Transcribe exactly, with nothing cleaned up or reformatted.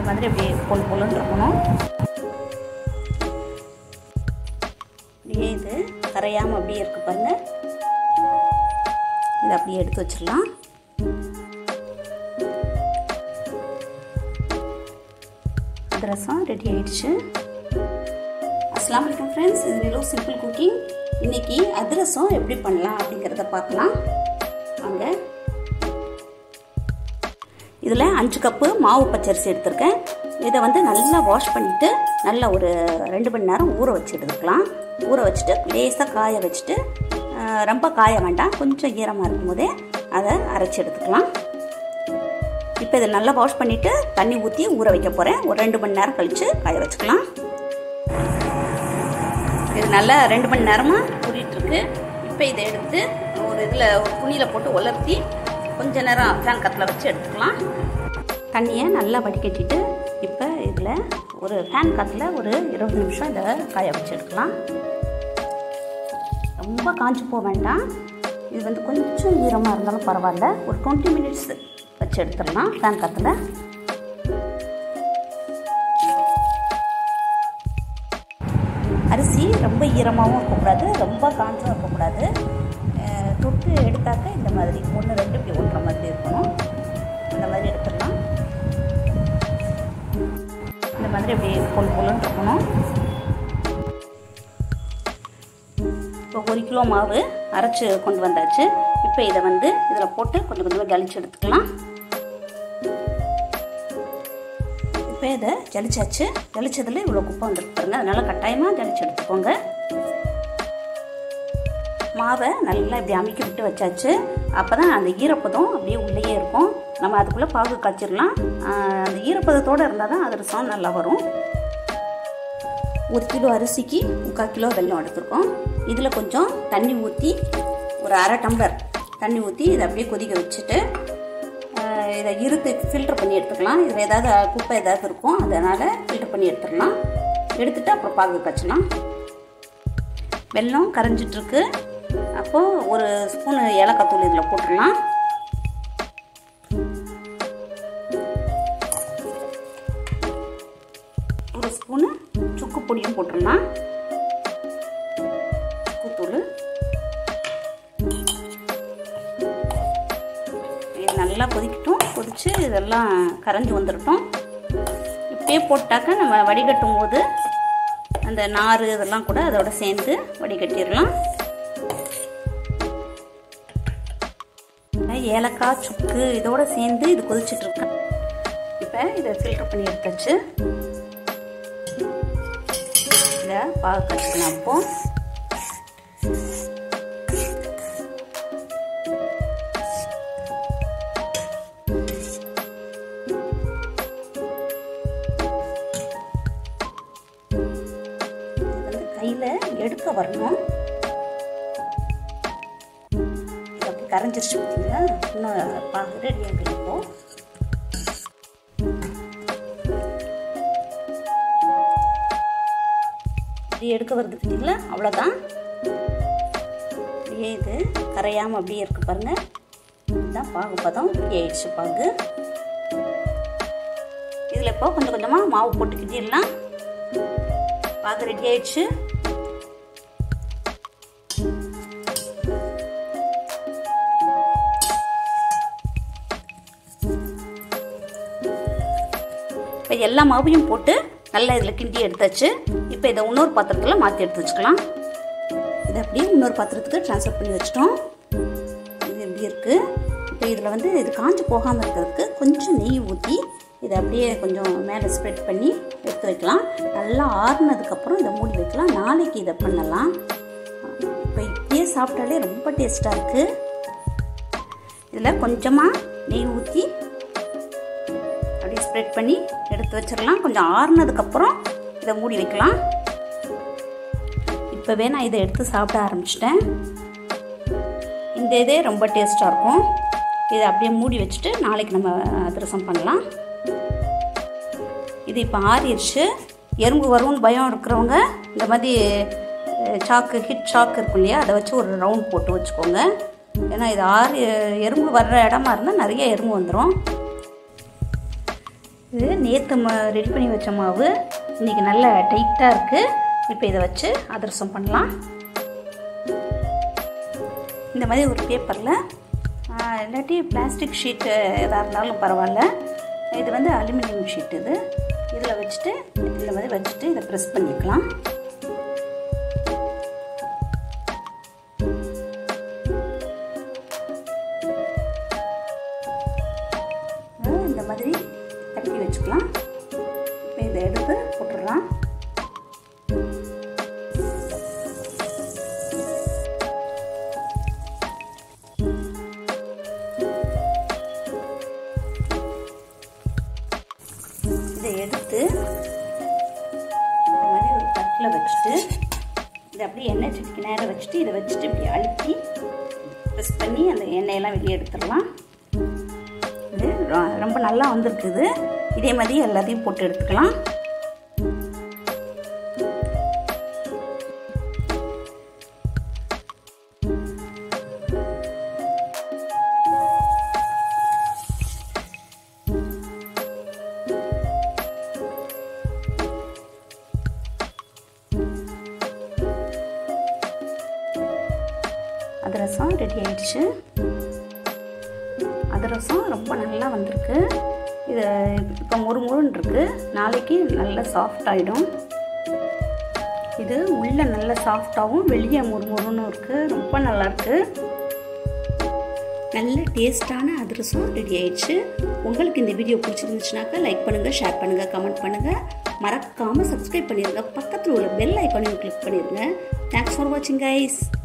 மாதிரி அப்படியே பொல் பொல்லுன்னு இருக்கணும். அப்படியே இது கரையாமல் அப்படியே இருக்குது பாருங்கள். இதை அப்படியே எடுத்து வச்சிடலாம். அதிரசம் ரெடி ஆயிடுச்சு. அஸ்ஸலாமு அலைக்கும் ஃப்ரெண்ட்ஸ், இது நிலோ சிம்பிள் குக்கிங். இன்னைக்கு அதிரசம் எப்படி பண்ணலாம் அப்படிங்கிறத பார்க்கலாம் வாங்க. இதில் அஞ்சு கப்பு மாவு பச்சரிசி எடுத்திருக்கேன். இதை வந்து நல்லா வாஷ் பண்ணிவிட்டு நல்லா ஒரு ரெண்டு மணி நேரம் ஊற வச்சு எடுத்துக்கலாம். ஊற வச்சுட்டு லேசாக காய வச்சுட்டு, ரொம்ப காய வேண்டாம், கொஞ்சம் ஈரமாக இருக்கும் போதே அதை அரைச்சி எடுத்துக்கலாம். இப்போ இதை நல்லா வாஷ் பண்ணிவிட்டு தண்ணி ஊற்றி ஊற வைக்க போகிறேன். ஒரு ரெண்டு மணி நேரம் கழித்து காய வச்சுக்கலாம். இது நல்லா ரெண்டு மணி நேரமாக ஊறிட்டுருக்கு. இப்போ இதை எடுத்து ஒரு இதில் ஒரு துணியில் போட்டு உலர்த்தி கொஞ்ச நேரம் ஃபேன் காற்றுல வச்சு எடுத்துக்கலாம். தண்ணியை நல்லா வடிகட்டிட்டு இப்போ இதில் ஒரு ஃபேன் காற்றுல ஒரு இருபது நிமிஷம் இதை காய வச்சு எடுக்கலாம். ரொம்ப காஞ்சி போக வேண்டாம். இது வந்து கொஞ்சம் ஈரமாக இருந்தாலும் பரவாயில்ல. ஒரு டுவெண்ட்டி மினிட்ஸ் வச்சு எடுத்துடலாம் ஃபேன் காற்றுல. அரிசி ரொம்ப ஈரமாகவும் இருக்கக்கூடாது, ரொம்ப காஞ்சும் இருக்கக்கூடாது. தொட்டு எடுத்தாக்க இந்த மாதிரி ஒன்று ரெண்டு இப்படி ஒட்டுற மாதிரி இருக்கணும். இந்த மாதிரி எடுத்துடலாம். இந்த மாதிரி இப்படி பொல் பொல்லுன்னு இருக்கணும். இப்போ ஒரு கிலோ மாவு அரைச்சி கொண்டு வந்தாச்சு. இப்போ இதை வந்து இதில் போட்டு கொஞ்சம் கொஞ்சமாக ஜலிச்சு எடுத்துக்கலாம். இப்போ இதை ஜலிச்சாச்சு. ஜலிச்சதில் இவ்வளோ குப்பை வந்துருக்கு பாருங்க. அதனால் கட்டாயமாக ஜலிச்சு எடுத்துக்கோங்க. மாவை நல்லா இப்படி அமைக்கி விட்டு வச்சாச்சு. அப்போ தான் அந்த ஈரப்பதம் அப்படியே உள்ளேயே இருக்கும். நம்ம அதுக்குள்ளே பாகு காய்ச்சிடலாம். அந்த ஈரப்பதத்தோடு இருந்தால் தான் அதிரசம் நல்லா வரும். ஒரு கிலோ அரிசிக்கு முக்கால் கிலோ வெல்லம் எடுத்துருக்கோம். இதில் கொஞ்சம் தண்ணி ஊற்றி ஒரு அரை டம்ளர் தண்ணி ஊற்றி இதை அப்படியே கொதிக்க வச்சுட்டு இதை இருத்து ஃபில்டர் பண்ணி எடுத்துக்கலாம். இதில் ஏதாவது குப்பை ஏதாவது இருக்கும், அதனால் ஃபில்டர் பண்ணி எடுத்துடலாம். எடுத்துகிட்டு அப்புறம் பாகு காய்ச்சலாம். வெல்லம் கரைஞ்சிட்ருக்கு. அப்போது ஒரு ஸ்பூனு ஏலக்காய் தூள் இதில் போட்டுடலாம். ஒரு ஸ்பூனு சுக்கு பொடியும் போட்டுடலாம். சுக்குத்தூள் இது நல்லா கொதிக்கட்டும். கொதித்து இதெல்லாம் கரைஞ்சி வந்துடட்டும். இப்படியே போட்டாக்க நம்ம வடிகட்டும் போது அந்த நார் இதெல்லாம் கூட அதோட சேர்ந்து வடிகட்டிடலாம். ஏலக்காய் சுக்கு இதோட சேர்ந்து இது கொதிச்சுட்டு இருக்கு. இப்போ இதை ஃபில்டர் பண்ணி எடுத்தாச்சு. இதை பாகு காய்ச்சிக்கலாம். அப்போ கையில் எடுக்க வரணும். அப்படி கரைஞ்சிருச்சு பார்த்தீங்களா? இன்னும் பாகு ரெடி ஆகிருக்கும். இப்படி எடுக்க வருது பார்த்தீங்களா? அவ்வளோதான். அப்படியே இது கரையாமல் அப்படியே இருக்கு பாருங்க. இதுதான் பாகு பதம். ரெடி ஆயிடுச்சு பாகு. இதில் இப்போ கொஞ்சம் கொஞ்சமாக மாவு போட்டுக்கிட்டிடலாம். பாகு ரெடி ஆயிடுச்சு. இப்போ எல்லா மாவையும் போட்டு நல்லா இதில் கிண்டி எடுத்தாச்சு. இப்போ இதை இன்னொரு பாத்திரத்தில் மாற்றி எடுத்து வச்சுக்கலாம். இதை அப்படியே இன்னொரு பாத்திரத்துக்கு ட்ரான்ஸ்ஃபர் பண்ணி வச்சிட்டோம். இது எப்படி இருக்குது? இப்போ இதில் வந்து இது காஞ்சி போகாமல் இருக்கிறதுக்கு கொஞ்சம் நெய் ஊற்றி இதை அப்படியே கொஞ்சம் மேலே ஸ்ப்ரெட் பண்ணி எடுத்து வைக்கலாம். நல்லா ஆறுனதுக்கப்புறம் இதை மூடி வைக்கலாம். நாளைக்கு இதை பண்ணலாம். இப்போ இப்படியே சாப்பிட்டாலே ரொம்ப டேஸ்ட்டாக இருக்குது. இதில் கொஞ்சமாக நெய் ஊற்றி அப்படியே ஸ்ப்ரெட் பண்ணி எடுத்து வச்சிடலாம். கொஞ்சம் ஆறுனதுக்கப்புறம் இதை மூடி வைக்கலாம். இப்போவே நான் இதை எடுத்து சாப்பிட ஆரம்பிச்சிட்டேன். இந்த இதே ரொம்ப டேஸ்ட்டாக இருக்கும். இதை அப்படியே மூடி வச்சுட்டு நாளைக்கு நம்ம அதிரசம் பண்ணலாம். இது இப்போ ஆறிடுச்சு. எறும்பு வரும்னு பயம் இருக்கிறவங்க இந்த மாதிரி சாக்கு ஹிட் சாக்கு இருக்கும் இல்லையா, அதை வச்சு ஒரு ரவுண்ட் போட்டு வச்சுக்கோங்க. ஏன்னா இது ஆறு எறும்பு வர்ற இடமா இருந்தால் நிறைய எறும்பு வந்துடும். இது நேற்று மா ரெடி பண்ணி வச்ச மாவு இன்றைக்கி நல்லா டைட்டாக இருக்குது. இப்போ இதை வச்சு அதிரசம் பண்ணலாம். இந்த மாதிரி ஒரு பேப்பரில் இல்லாட்டி பிளாஸ்டிக் ஷீட்டு எதாக இருந்தாலும் பரவாயில்ல, இது வந்து அலுமினியம் ஷீட், இது இதில் வச்சுட்டு இந்த மாதிரி வச்சுட்டு இதை ப்ரெஸ் பண்ணிக்கலாம். இந்த மாதிரி தட்டி வச்சுக்கலாம். இப்போ இதை எடுத்து போட்டுடலாம். இதை எடுத்து இந்த மாதிரி ஒரு தட்டில் வச்சுட்டு இதை அப்படியே எண்ணெய் சட்டிக்கு நேரம் வச்சுட்டு இதை வச்சுட்டு இப்படி அழுத்தி ப்ரெஸ் பண்ணி அந்த எண்ணெயெல்லாம் வெளியே எடுத்துடலாம். இது ரொம்ப நல்லா வந்திருக்குது. இதே மாதிரி எல்லாத்தையும் போட்டு எடுத்துக்கலாம். அதிரசம் ரெடி ஆயிடுச்சு. அதிரசம் ரொம்ப நல்லா வந்திருக்கு. இது இப்போ முறு முறுன்னு இருக்குது, நாளைக்கு நல்லா சாஃப்ட் ஆகிடும். இது உள்ளே நல்ல சாஃப்டாகவும் வெளியே முறு முறுன்னு இருக்குது. ரொம்ப நல்லாயிருக்கு. நல்ல டேஸ்டான அதிரசம் ரெடி ஆயிடுச்சு. உங்களுக்கு இந்த வீடியோ பிடிச்சிருந்துச்சுனாக்கா லைக் பண்ணுங்கள், ஷேர் பண்ணுங்கள், கமெண்ட் பண்ணுங்கள். மறக்காமல் சப்ஸ்கிரைப் பண்ணிடுங்க. பக்கத்தில் உள்ள பெல் ஐக்கானையும் கிளிக் பண்ணிடுங்க. தேங்க்ஸ் ஃபார் வாட்சிங் கைஸ்.